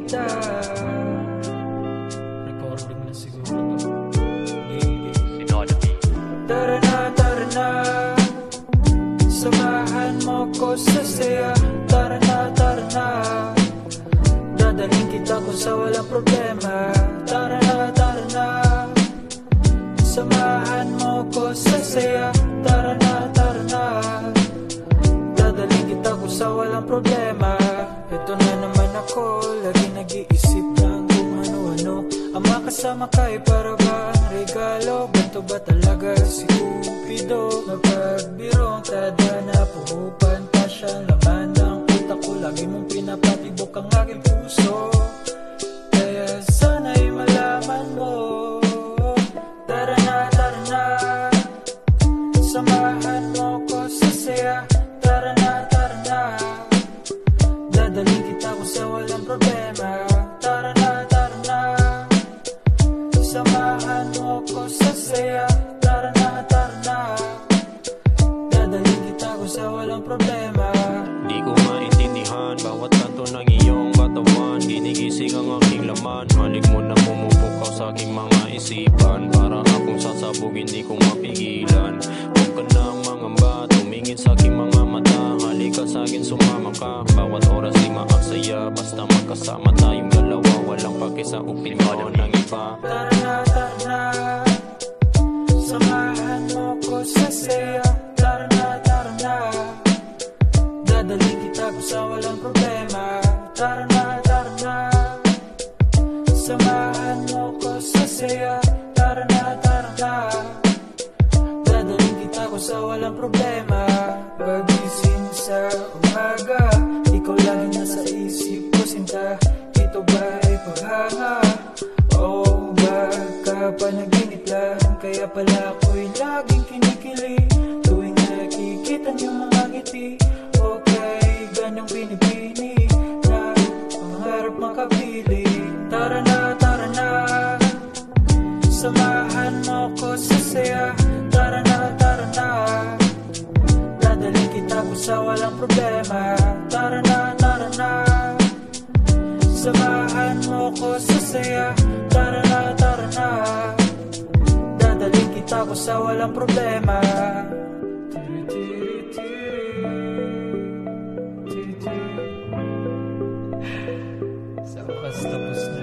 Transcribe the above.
kita. Recording na siguro to. Tara na, samahan mo ko sa saya. Tara na, dadalhin kita kung sa walang problema. Tara na, samahan mo ko sa saya. Tara na, dadalhin kita kung sa walang problema. Ito na naman ako, lagi nag-iisip lang kung ano-ano ang makasama kay para ba ang regalo. Ganto ba talaga si Cupido? Napagbiro ang tadhana, puhupan pa siya. Laman ng utak ko, lagi mong pinapatibok ang aking puso. Kaya sana'y malaman mo. Tara na, samahan mo ko sa saya. Tara na, dadalhin kita kung sa walang problema. Tara na, samahan mo ko sa saya. Tara na, dadalhin kita kung sa walang problema. Di ko maintindihan bawat kanto ng iyong katawan. Ginigising ang aking laman. Halik mo na pumupok sa aking mga isipan. Para akong sasabugin, di ko mapigilan. Huwag ka nang mangamba, tumingin sa aking mga mata. Halika sa akin, sumama ka. Bawat oras di maaksaya, basta magkasama tayong dalawa. Walang pake sa opinyon ng iba. Tara na, samahan mo ko sa saya. Tara na, dadalhin kita kung sa walang problema. Tara na, samahan mo ko sa saya. Tara na, dadalhin kita kung sa walang problema. Pagising sa umaga, ikaw lagi nasa isip ko, sinta. Ito ba ay paghanga? O baka panaginip lang? Kaya pala ako'y laging kinikilig tuwing nakikita niyo mga ngiti. Okay, ganyang pinipini na pangarap makabili. Tara na, samahan mo ko sa saya. Tara na, dadalhin kita kung sa walang problema. Tara na, samahan mo ko sa saya. Tara na, dadalhin kita kung sa walang problema. Sa wakas tapos na.